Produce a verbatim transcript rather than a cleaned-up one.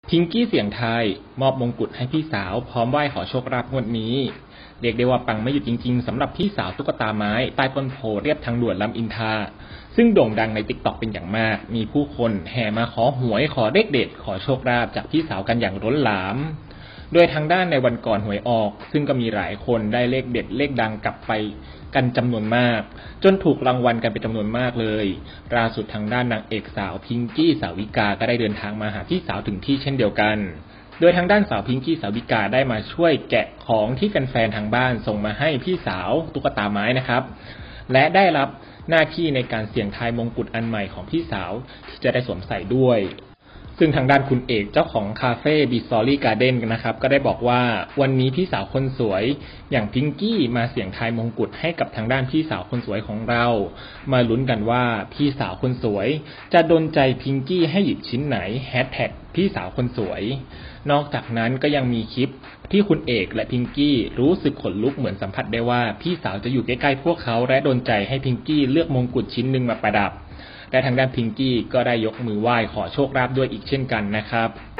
พิงกี้เสี่ยงทายมอบมงกุฎให้พี่สาวพร้อมไหว้ขอโชคลาภงวดนี้เรียกได้ว่าปังไม่หยุดจริงๆสำหรับพี่สาวตุ๊กตาไม้ใต้ต้นโพเรียบทางด่วนลำอินทราซึ่งโด่งดังใน ติ๊กต็อก เป็นอย่างมากมีผู้คนแห่มาขอหวยขอเลขเด็ดขอโชคลาภจากพี่สาวกันอย่างล้นหลามโดยทางด้านในวันก่อนหวยออกซึ่งก็มีหลายคนได้เลขเด็ดเลขดังกลับไปกันจำนวนมากจนถูกรางวัลกันเป็นจำนวนมากเลยล่าสุดทางด้านนางเอกสาวพิงกี้สาวิกาก็ได้เดินทางมาหาพี่สาวถึงที่เช่นเดียวกันโดยทางด้านสาวพิงกี้สาวิกาได้มาช่วยแกะของที่แฟนๆทางบ้านส่งมาให้พี่สาวตุ๊กตาไม้นะครับและได้รับหน้าที่ในการเสี่ยงทายมงกุฎอันใหม่ของพี่สาวที่จะได้สวมใส่ด้วยซึ่งทางด้านคุณเอกเจ้าของคาเฟ่บีซอรี่การ์เด้นนะครับก็ได้บอกว่าวันนี้พี่สาวคนสวยอย่างพิงกี้มาเสี่ยงทายมงกุฎให้กับทางด้านพี่สาวคนสวยของเรามาลุ้นกันว่าพี่สาวคนสวยจะดลใจพิงกี้ให้หยิบชิ้นไหนแฮชแท็กพี่สาวคนสวยนอกจากนั้นก็ยังมีคลิปที่คุณเอกและพิงกี้รู้สึกขนลุกเหมือนสัมผัสได้ว่าพี่สาวจะอยู่ใกล้ๆพวกเขาและดลใจให้พิงกี้เลือกมงกุฎชิ้นหนึ่งมาประดับและทางด้านพิงกี้ก็ได้ยกมือไหว้ขอโชคลาภด้วยอีกเช่นกันนะครับ